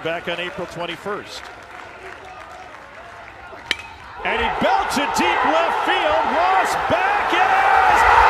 back on April 21st. And he belts it deep left field. Ross back, yes!